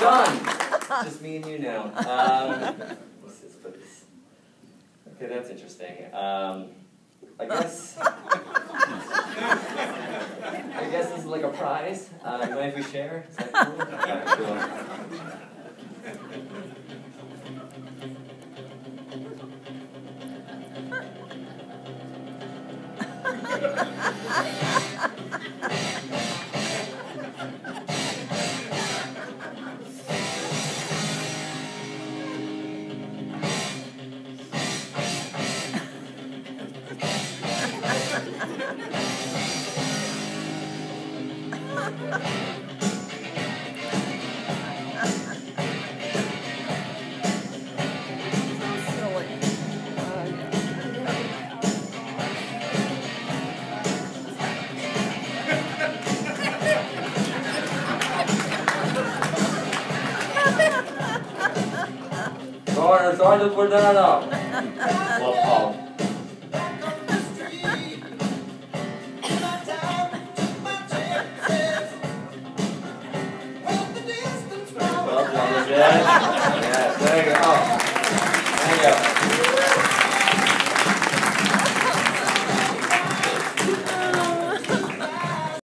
done. It's just me and you now. Let's just put this. Okay, that's interesting. I guess this is like a prize. Mind if we share? Is that cool? Okay, cool. Sorry to put that up. Well,